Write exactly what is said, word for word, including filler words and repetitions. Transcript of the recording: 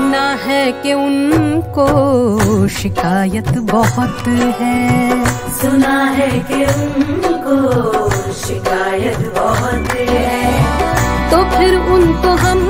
सुना है कि उनको शिकायत बहुत है, सुना है कि उनको शिकायत बहुत है। तो फिर उनको हम